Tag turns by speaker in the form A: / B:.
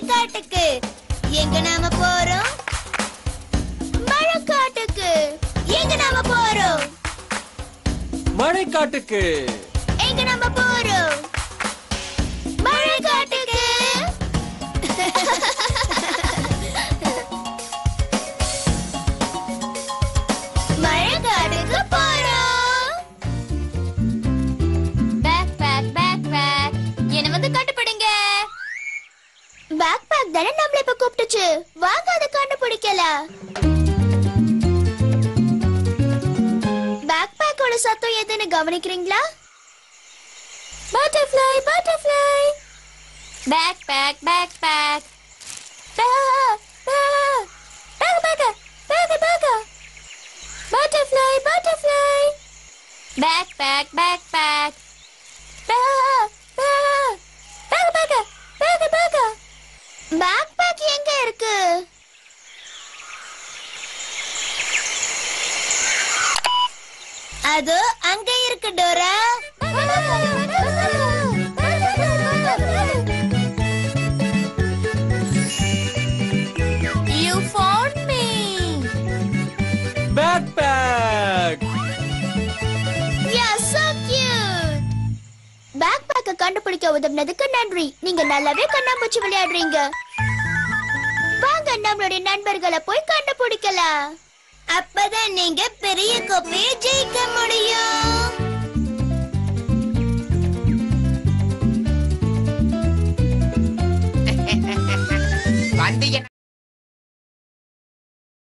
A: மழைக்காட்டுக்கு. எங்க நாம போறோம்? மழைக்காட்டுக்கு. எங்க நாம போறோம்?
B: மழைக்காட்டுக்கு.
A: எங்க நாம போறோம்? மழைக்காட்டுக்கு. மழைக்காட்டுக்கு போறோம். Back back back back. என்ன வந்து கண்டுபிடிங்க. பேக் பேக் தானே நம்மள இப்ப கூப்பிட்டுச்சு. வாங்க அதை கண்டுபிடிக்கலாம். பேக் பேக்கோட சத்தம் எதுன்னு கவனிக்கிறீங்களா? Butterfly butterfly. Back back back back. Butterfly, butterfly. Backpack, backpack. Backpack எங்க இருக்கு? அது அங்க இருக்கு Dora. You found me.
B: Backpack.
A: Yeah, so cute. Backpack கண்டுபிடிக்க உதவுனதுக்கு நன்றி. நீங்க நல்லாவே கண்ணாமூச்சி விளையாடுறீங்க. வாங்க நம்மளுடைய நண்பர்களை போய் கண்டுபிடிக்கலாம். அப்பதான் நீங்க பெரிய கோப்பையை ஜெயிக்க முடியும்.